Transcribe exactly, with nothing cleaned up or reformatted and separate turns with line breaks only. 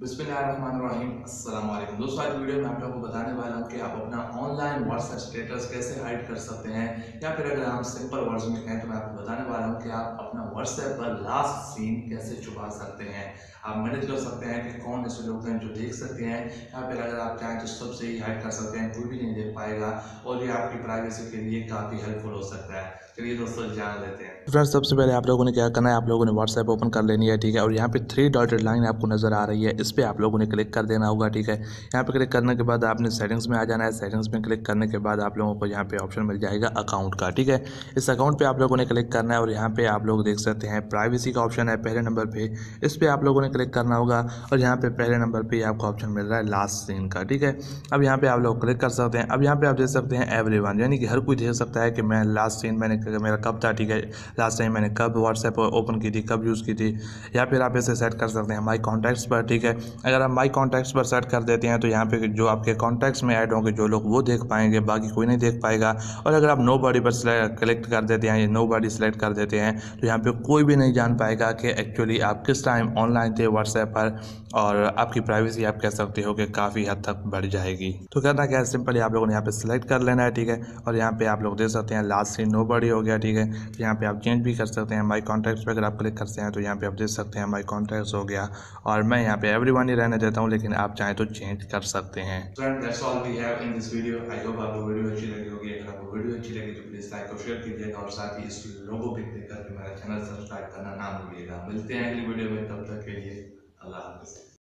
बिस्मिल्लाहिर्रहमानिर्रहीम अस्सलाम वालेकुम दोस्तों। आज वीडियो में आप लोगों को बताने वाला हूँ कि आप अपना ऑनलाइन व्हाट्सएप स्टेटस कैसे हाइड कर सकते हैं, या फिर अगर हम सिंपल वर्ड्स में कहें तो मैं आपको बताने वाला हूँ कि आप अपना व्हाट्सएप पर लास्ट सीन कैसे छुपा सकते हैं। आप मैनेज कर सकते हैं कि कौन ऐसे लोग हैं जो देख सकते हैं, या फिर अगर आप चाहें तो सबसे ही हाइड कर सकते हैं, कोई भी नहीं देख पाएगा और ये आपकी प्राइवेसी के लिए काफ़ी हेल्पफुल हो सकता है। चलिए दोस्तों जान लेते हैं।
फ्रेंड्स, सबसे पहले आप लोगों ने क्या करना है, आप लोगों ने व्हाट्सएप ओपन कर लेनी है, ठीक है। और यहाँ पे थ्री डॉटेड लाइन आपको नज़र आ रही है, इस पर आप लोगों ने क्लिक कर देना होगा, ठीक है। यहाँ पे क्लिक करने के बाद आपने सेटिंग्स में आ जाना है। सेटिंग्स में क्लिक करने के बाद आप लोगों को यहाँ पे ऑप्शन मिल जाएगा अकाउंट का, ठीक है। इस अकाउंट पे आप लोगों ने क्लिक करना है और यहाँ पे आप लोग देख सकते हैं प्राइवेसी का ऑप्शन है पहले नंबर पे, इस पर आप लोगों ने क्लिक करना होगा। और यहाँ पे पहले नंबर पर आपको ऑप्शन मिल रहा है लास्ट सीन का, ठीक है। अब यहाँ पे आप लोग क्लिक कर सकते हैं। अब यहाँ पे आप देख सकते हैं एवरीवन, यानी कि हर कोई देख सकता है कि मैं लास्ट सीन मैंने मेरा कब था, ठीक है। लास्ट टाइम मैंने कब व्हाट्सएप ओपन की थी, कब यूज़ की थी। या फिर आप इसे सेट कर सकते हैं माई कॉन्टैक्ट्स पर, ठीक है। अगर आप माई कॉन्टैक्ट्स पर सेट कर देते हैं तो यहाँ पे जो आपके कॉन्टैक्ट्स में ऐड होंगे जो लोग वो देख पाएंगे, बाकी कोई नहीं देख पाएगा। और अगर आप नो बॉडी पर सेलेक्ट कर देते हैं या नो बॉडी सेलेक्ट कर देते हैं तो यहाँ पे कोई भी नहीं जान पाएगा कि एक्चुअली आप किस टाइम ऑनलाइन थे व्हाट्सएप पर। और आपकी प्राइवेसी आप कह सकते हो कि काफ़ी हद तक बढ़ जाएगी। तो करना क्या है, सिंपली आप लोगों ने यहाँ पे सेलेक्ट कर लेना है, ठीक है। और यहाँ पे आप लोग देख सकते हैं लास्ट सीन नो बॉडी हो गया, ठीक है। तो यहाँ पे आप चेंज भी कर सकते हैं माई कॉन्टैक्ट्स पे, अगर आप क्लिक करते हैं तो यहाँ पे आप देख सकते हैं माई कॉन्टैक्ट्स हो गया। और मैं यहाँ पे एवरीवन ही रहने देता हूँ, लेकिन आप चाहें तो चेंज कर सकते हैं।
Friend that's all we have in this video. I hope आपको वीडियो अच्छी लगी होगी। अगर आपको वीडियो अच्छी लगी तो प्लीज़ लाइक और शेयर कीजिएगा, और साथ ही इस लोगो पे क्लिक करके मेरा चैनल सब्सक्राइब करना ना भूलिएगा। मिलते हैं अगली वीडियो में, तब तक के लिए अल्लाह हाफ़िज़।